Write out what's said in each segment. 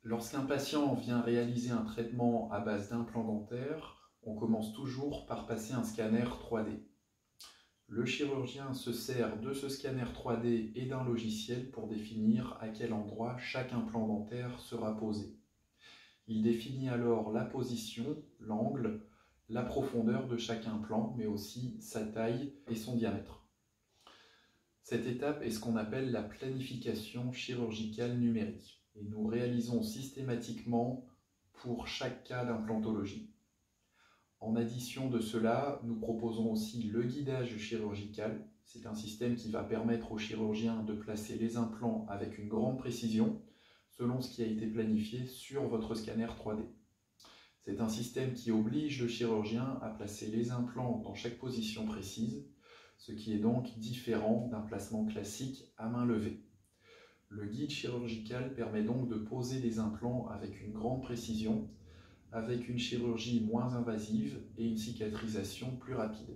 Lorsqu'un patient vient réaliser un traitement à base d'implants dentaires, on commence toujours par passer un scanner 3D. Le chirurgien se sert de ce scanner 3D et d'un logiciel pour définir à quel endroit chaque implant dentaire sera posé. Il définit alors la position, l'angle, la profondeur de chaque implant, mais aussi sa taille et son diamètre. Cette étape est ce qu'on appelle la planification chirurgicale numérique et nous réalisons systématiquement pour chaque cas d'implantologie. En addition de cela, nous proposons aussi le guidage chirurgical. C'est un système qui va permettre au chirurgien de placer les implants avec une grande précision selon ce qui a été planifié sur votre scanner 3D. C'est un système qui oblige le chirurgien à placer les implants dans chaque position précise, ce qui est donc différent d'un placement classique à main levée. Le guide chirurgical permet donc de poser des implants avec une grande précision, avec une chirurgie moins invasive et une cicatrisation plus rapide.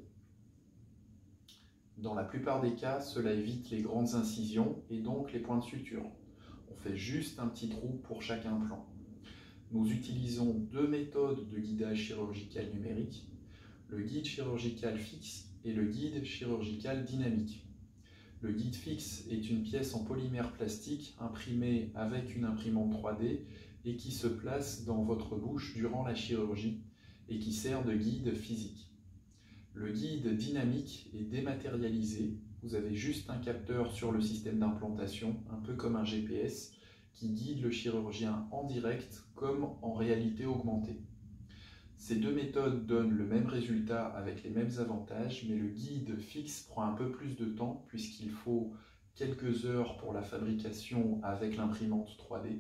Dans la plupart des cas, cela évite les grandes incisions et donc les points de suture. On fait juste un petit trou pour chaque implant. Nous utilisons deux méthodes de guidage chirurgical numérique, le guide chirurgical fixe et le guide chirurgical dynamique. Le guide fixe est une pièce en polymère plastique imprimée avec une imprimante 3D et qui se place dans votre bouche durant la chirurgie et qui sert de guide physique. Le guide dynamique est dématérialisé. Vous avez juste un capteur sur le système d'implantation, un peu comme un GPS, qui guide le chirurgien en direct comme en réalité augmentée. Ces deux méthodes donnent le même résultat avec les mêmes avantages, mais le guide fixe prend un peu plus de temps puisqu'il faut quelques heures pour la fabrication avec l'imprimante 3D.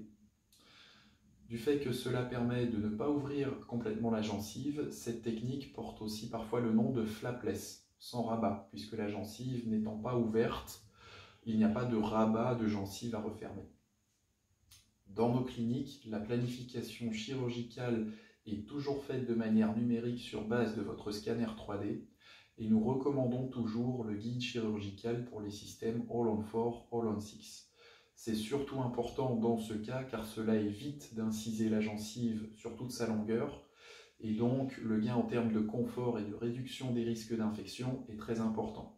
Du fait que cela permet de ne pas ouvrir complètement la gencive, cette technique porte aussi parfois le nom de flapless, sans rabat, puisque la gencive n'étant pas ouverte, il n'y a pas de rabat de gencive à refermer. Dans nos cliniques, la planification chirurgicale est toujours faite de manière numérique sur base de votre scanner 3D et nous recommandons toujours le guide chirurgical pour les systèmes All-on-4, All-on-6. C'est surtout important dans ce cas car cela évite d'inciser la gencive sur toute sa longueur et donc le gain en termes de confort et de réduction des risques d'infection est très important.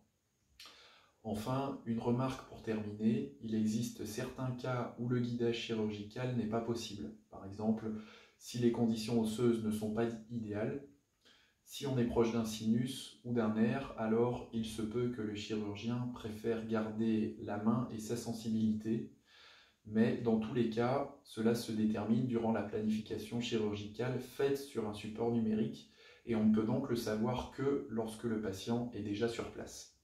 Enfin, une remarque pour terminer, il existe certains cas où le guidage chirurgical n'est pas possible. Par exemple, si les conditions osseuses ne sont pas idéales, si on est proche d'un sinus ou d'un nerf, alors il se peut que le chirurgien préfère garder la main et sa sensibilité. Mais dans tous les cas, cela se détermine durant la planification chirurgicale faite sur un support numérique et on ne peut donc le savoir que lorsque le patient est déjà sur place.